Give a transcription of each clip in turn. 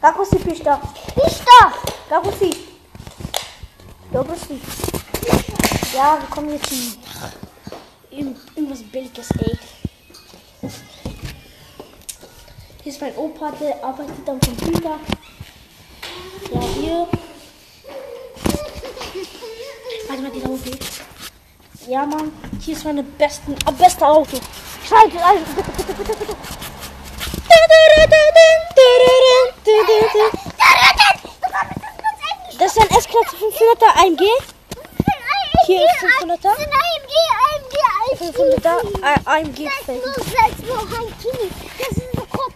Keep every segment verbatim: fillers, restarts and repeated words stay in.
Kakusi, Pista. Pista! Kakusi. Kakusi. Ja, wir kommen jetzt in irgendwas Billiges, ey. Hier ist mein Opa, der arbeitet am Computer. Ja, hier. Warte mal, dieser Auto. Ja, Mann. Hier ist meine besten, äh, beste Auto. Schalte ein, bitte, bitte, bitte, bitte. Das ist ein S-Klasse fünfhunderter A M G. Hier ist fünfhunderter. fünfhunderter A M G. Das ist so groß.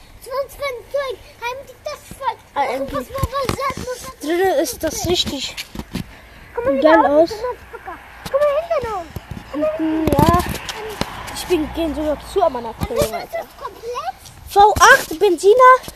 A M G. Drinnen ist das richtig geil aus. Guck mal hinter uns. Hinten, ja. Ich bin gehen sogar zu, aber natürlich Das weiter. ist komplett. V acht Benziner,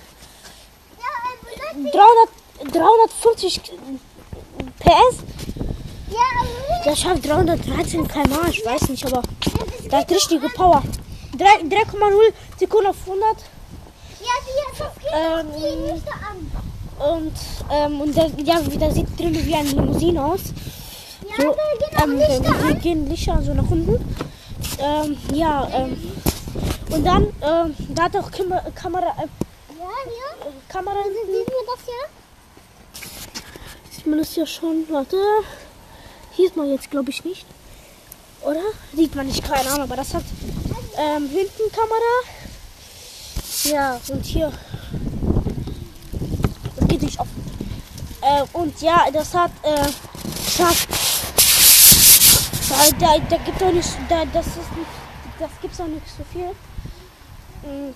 Ja, ähm, dreihundert, dreihundertfünfzig P S. ja, aber Der schafft dreihundertdreizehn Kilometer pro Stunde, ich weiß nicht, aber der hat richtige Power. drei Komma null Sekunden auf hundert. ja, die das geht Ähm, die Lichter an. Und, ähm, und der, ja, der sieht drinnen wie eine Limousine aus. Ja, So, da ähm, gehen auch Lichter wir an. gehen Lichter so nach unten. Ähm, ja, ähm, und dann, ähm, da hat auch Kam Kamera, äh, Ja, ja. Kamera Sieht hinten. man das ja? Sieht man das ja schon, warte. Hier ist man jetzt, glaube ich, nicht. Oder? Sieht man nicht, keine Ahnung, aber das hat ähm, hinten Kamera. Ja, und hier. Das geht nicht offen. Äh, und ja, das hat, äh, das hat, da, da, da gibt doch nicht, da, das ist nicht, das gibt's auch nicht so viel. Mm.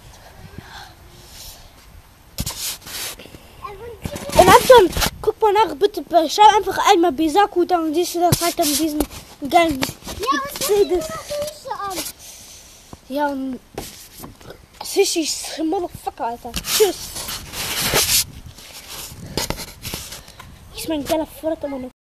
Und Anton, guck mal nach, bitte, schreib einfach einmal Besaku, dann siehst du das halt an diesen geilen Ja, und das sieht Mercedes. noch Lichter an. Ja, und Fisch ist Motherfucker, Alter. Tschüss. Ich mein geiler Vater, Mann.